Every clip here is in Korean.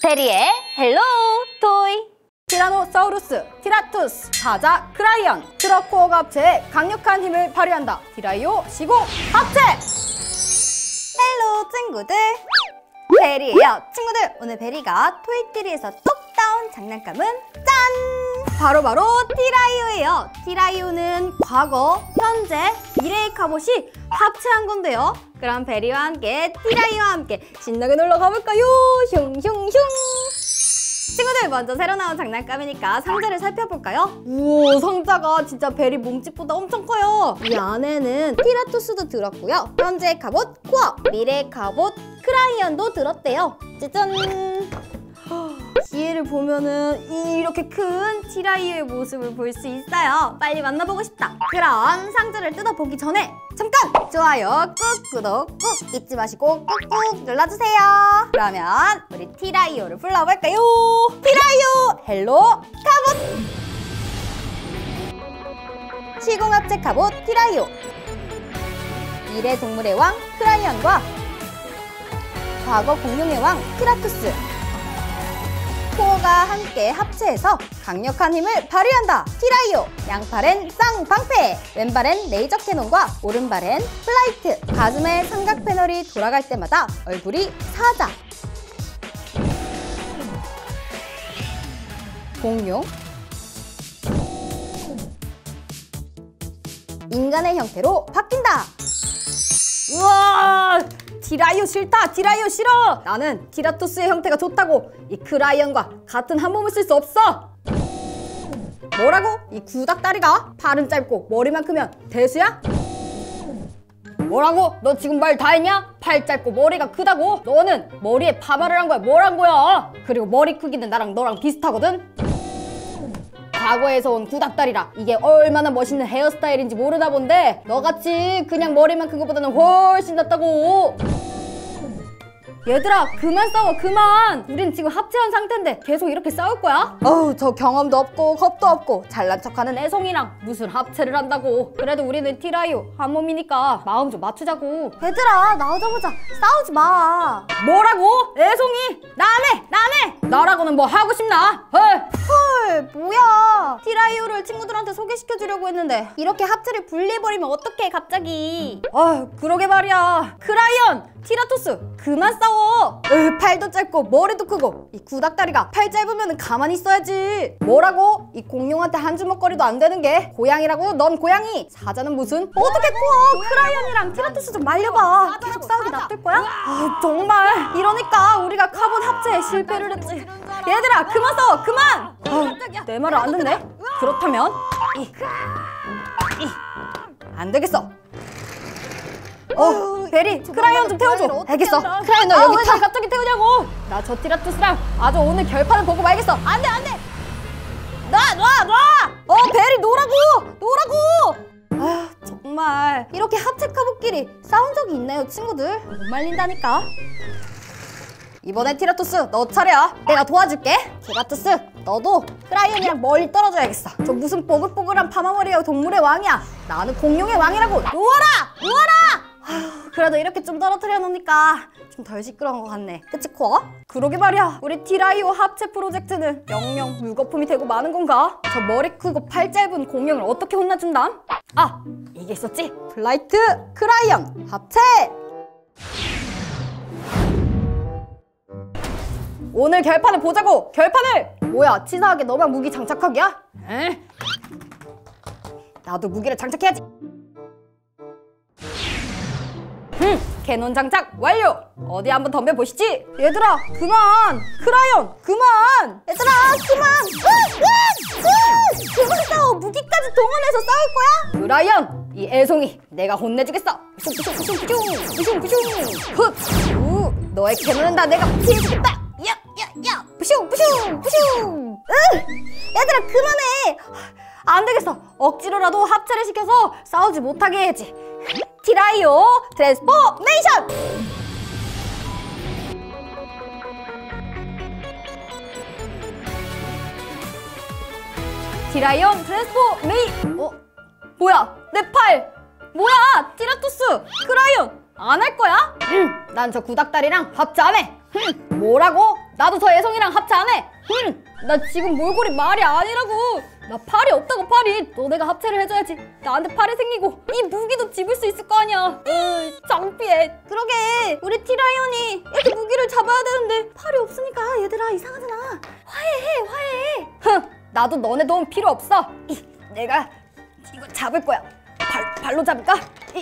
베리의 헬로 토이. 티라노사우루스, 티라투스, 사자, 크라이언, 트럭코어가 합체해 강력한 힘을 발휘한다. 티라이오 시공 합체! 헬로 친구들, 베리예요. 친구들, 오늘 베리가 토이트리에서 뚝 따온 장난감은 짠! 바로바로 티라이오예요. 티라이오는 과거, 현재, 미래의 갑옷이 합체한 건데요. 그럼 베리와 함께 티라이오와 함께 신나게 놀러 가볼까요? 슝슝슝! 친구들, 먼저 새로 나온 장난감이니까 상자를 살펴볼까요? 우와, 상자가 진짜 베리 몸집보다 엄청 커요. 이 안에는 티라투스도 들었고요. 현재의 갑옷 코어, 미래의 갑옷 크라이언도 들었대요. 짜잔! 뒤에를 보면은 이렇게 큰 티라이오의 모습을 볼 수 있어요. 빨리 만나보고 싶다. 그럼 상자를 뜯어보기 전에 잠깐! 좋아요, 꾹, 구독 꾹 잊지 마시고 꾹꾹 눌러주세요. 그러면 우리 티라이오를 불러볼까요? 티라이오 헬로 갑옷! 시공합체 갑옷 티라이오, 미래 동물의 왕 크라이언과 과거 공룡의 왕 티라투스, 코어가 함께 합체해서 강력한 힘을 발휘한다. 티라이오, 양팔엔 쌍방패, 왼발엔 레이저 캐논과 오른발엔 플라이트, 가슴에 삼각 패널이 돌아갈 때마다 얼굴이 사자, 공룡, 인간의 형태로 바뀐다. 우와! 티라이오 싫다! 티라이오 싫어! 나는 티라투스의 형태가 좋다고! 이 크라이언과 같은 한 몸을 쓸 수 없어! 뭐라고? 이 구닥다리가? 팔은 짧고 머리만 크면 대수야? 뭐라고? 너 지금 말 다 했냐? 팔 짧고 머리가 크다고? 너는 머리에 파마를 한 거야? 뭘 한 거야? 그리고 머리 크기는 나랑 너랑 비슷하거든? 과거에서 온 구닥다리라 이게 얼마나 멋있는 헤어스타일인지 모르나 본데 너같이 그냥 머리만 큰 것보다는 훨씬 낫다고. 얘들아, 그만 싸워, 그만! 우린 지금 합체한 상태인데 계속 이렇게 싸울 거야? 어우, 저 경험도 없고 겁도 없고 잘난 척하는 애송이랑 무슨 합체를 한다고. 그래도 우리는 티라이오 한 몸이니까 마음 좀 맞추자고. 얘들아, 나오자마자 싸우지 마. 뭐라고? 애송이? 나 안 해! 나 안 해! 나라고는 뭐 하고 싶나? 헐, 뭐야. 티라이오를 친구들한테 소개시켜주려고 했는데 이렇게 합체를 분리해버리면 어떡해, 갑자기. 아휴, 그러게 말이야. 크라이언! 티라투스, 그만 싸워! 팔도 짧고 머리도 크고 이 구닥다리가 팔 짧으면 가만히 있어야지. 뭐라고? 이 공룡한테 한 주먹거리도 안 되는 게 고양이라고? 넌 고양이! 사자는 무슨? 어떻게 커? 크라이언이랑 티라투스 좀 말려봐. 계속 싸우게 놔둘 거야? 아, 정말 이러니까 우리가 카본 합체에 실패를 했지. 얘들아, 그만 싸워! 그만! 내 말을 안 듣네? 그렇다면 안 되겠어. 베리, 크라이언 좀 태워줘. 알겠어. 크라이언, 너 여기 왜 갑자기 태우냐고. 나 저 티라투스랑 아주 오늘 결판을 보고 말겠어. 안 돼, 안 돼. 놔! 베리, 노라고! 아, 정말 이렇게 합체 카봇끼리 싸운 적이 있나요, 친구들? 못 말린다니까. 이번에 티라투스, 너 차례야. 내가 도와줄게. 티라투스, 너도 크라이언이랑 멀리 떨어져야겠어. 저 무슨 뽀글뽀글한 파마머리의 동물의 왕이야. 나는 공룡의 왕이라고. 놓아라! 그래도 이렇게 좀 떨어뜨려 놓으니까 좀 덜 시끄러운 것 같네. 그치, 코어? 그러게 말이야. 우리 티라이오 합체 프로젝트는 영영 물거품이 되고 마는 건가? 저 머리 크고 팔 짧은 공룡을 어떻게 혼나준담? 아, 이게 있었지? 플라이트 크라이언 합체! 오늘 결판을 보자고! 결판을! 뭐야, 치사하게 너만 무기 장착하기야? 에? 나도 무기를 장착해야지. 캐논 장착 완료! 어디 한번 덤벼보시지? 얘들아, 그만! 크라이언, 그만! 얘들아, 그만! 그만 싸워. 무기까지 동원해서 싸울 거야? 크라이언, 이 애송이 내가 혼내주겠어! 너의 캐논은 다 내가 피해주겠다! 야! 부슝! 얘들아, 그만해! 안 되겠어! 억지로라도 합체를 시켜서 싸우지 못하게 해야지. 티라이오 트랜스포메이션! 티라이온 뭐야, 내 팔! 뭐야, 티라투스! 크라이온! 안 할 거야? 난 저 구닥다리랑 합체 안 해! 뭐라고? 나도 저 애송이랑 합체 안 해. 나 지금 몰골이 말이 아니라고. 나 팔이 없다고. 팔이. 너네가 합체를 해줘야지 나한테 팔이 생기고 이 무기도 집을 수 있을 거 아니야. 창피해. 그러게 우리 티라이온이 이렇게 무기를 잡아야 되는데 팔이 없으니까 얘들아 이상하잖아. 화해해. 나도 너네 도움 필요 없어. 내가 이거 잡을 거야. 발로 잡을까?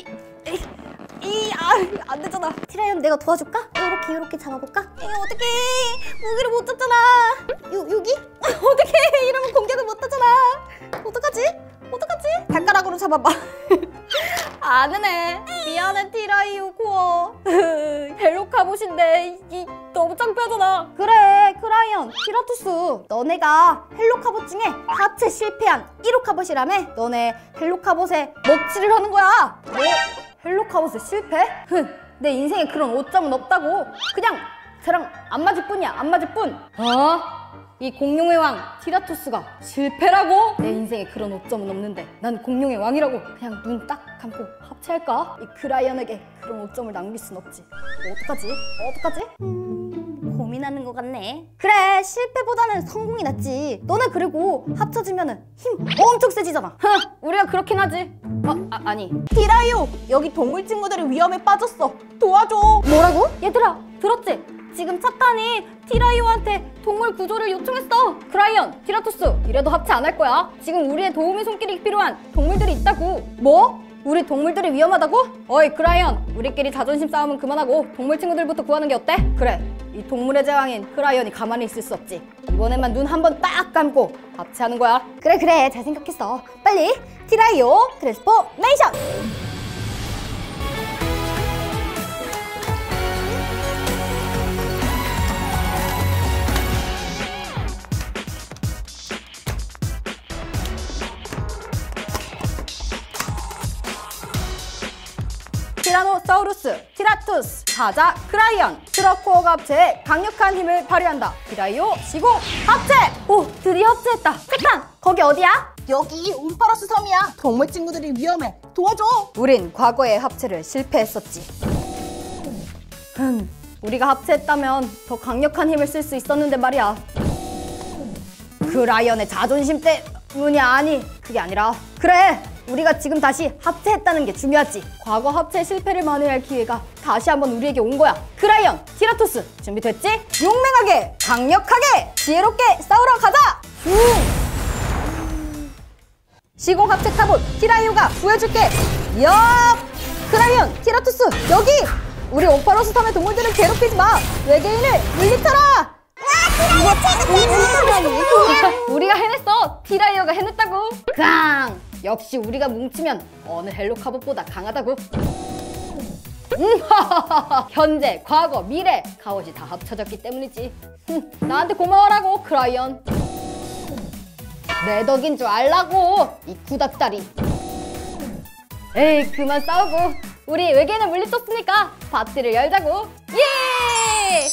안 되잖아. 티라이온 내가 도와줄까? 이렇게 잡아볼까? 어떡해 무기를 못 잡잖아. 여기? 어떡해 이러면 공격을 못 하잖아. 어떡하지? 발가락으로 잡아봐. 안 되네. 미안해 티라이오 코어. 헬로카봇인데 너무 창피하잖아. 그래 크라이언 티라투스 너네가 헬로카봇 중에 합체 실패한 1호 카봇이라며? 너네 헬로카봇에 먹칠을 하는 거야. 뭐? 헬로카봇에 실패? 내 인생에 그런 오점은 없다고. 그냥 쟤랑 안 맞을 뿐이야. 안 맞을 뿐. 이 공룡의 왕 티라투스가 실패라고? 내 인생에 그런 오점은 없는데 난 공룡의 왕이라고. 그냥 눈 딱 감고 합체할까? 이 크라이언에게 그런 오점을 남길 순 없지. 어떡하지? 고민하는 것 같네. 그래 실패보다는 성공이 낫지. 너네 그리고 합쳐지면은 힘 엄청 세지잖아. 우리가 그렇긴 하지. 아니. 티라이오, 여기 동물 친구들이 위험에 빠졌어. 도와줘. 뭐라고? 얘들아 들었지? 지금 착한이 티라이오한테 동물 구조를 요청했어. 크라이언, 티라투스 이래도 합체 안 할 거야. 지금 우리의 도움의 손길이 필요한 동물들이 있다고. 뭐? 우리 동물들이 위험하다고? 어이 크라이언, 우리끼리 자존심 싸움은 그만하고 동물 친구들부터 구하는 게 어때? 그래, 이 동물의 제왕인 크라이언이 가만히 있을 수 없지. 이번에만 눈 한 번 딱 감고 합체하는 거야. 그래 잘 생각했어. 빨리 티라이오 트랜스포메이션. 티라노사우루스, 티라투스, 사자, 크라이언, 트러코어가 합체해 강력한 힘을 발휘한다. 티라이오 시공 합체! 오 드디어 합체했다. 착한 거기 어디야? 여기 옴파로스 섬이야. 동물 친구들이 위험해. 도와줘. 우린 과거에 합체를 실패했었지. 우리가 합체했다면 더 강력한 힘을 쓸 수 있었는데 말이야. 크라이언의 자존심 때문이 아니, 그게 아니라 그래! 우리가 지금 다시 합체했다는 게 중요하지. 과거 합체 실패를 만회할 기회가 다시 한번 우리에게 온 거야. 크라이언, 티라투스 준비됐지? 용맹하게, 강력하게, 지혜롭게 싸우러 가자! 시공 합체 카봇 티라이오가 구해줄게. 얍! 크라이언, 티라투스 여기! 우리 옴파로스 섬의 동물들을 괴롭히지 마. 외계인을 물리쳐라. 우리가 해냈어. 티라이오가 해냈다고. 깡! 역시 우리가 뭉치면 어느 헬로카봇보다 강하다고. 현재, 과거, 미래 카봇이 다 합쳐졌기 때문이지. 나한테 고마워라고 크라이언. 내 덕인 줄 알라고 이 구닥다리. 에이 그만 싸우고 우리 외계인을 물리쳤으니까 파티를 열자고. 예!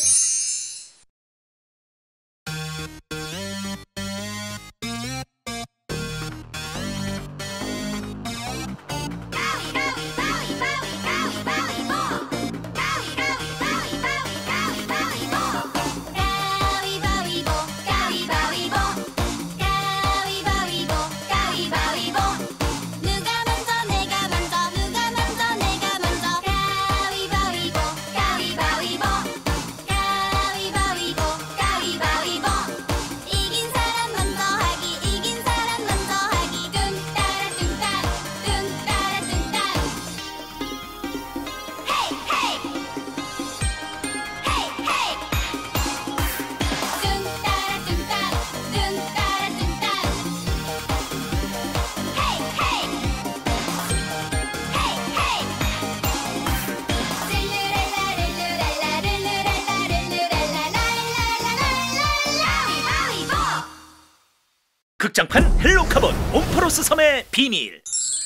극장판 헬로카봇 옴파로스 섬의 비밀.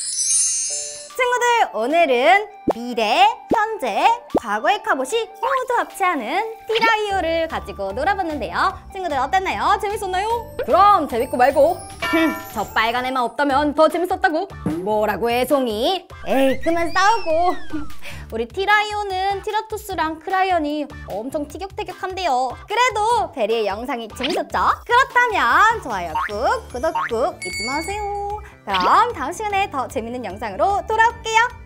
친구들 오늘은 미래, 현재, 과거의 카봇이 모두 합체하는 티라이오를 가지고 놀아봤는데요. 친구들 어땠나요? 재밌었나요? 그럼 재밌고 말고 저 빨간 애만 없다면 더 재밌었다고. 뭐라고 해, 송이? 에이, 그만 싸우고. 우리 티라이오는 티라토스랑 크라이언이 엄청 티격태격한데요. 그래도 베리의 영상이 재밌었죠? 그렇다면 좋아요 꾹, 구독 꾹 잊지 마세요. 그럼 다음 시간에 더 재밌는 영상으로 돌아올게요.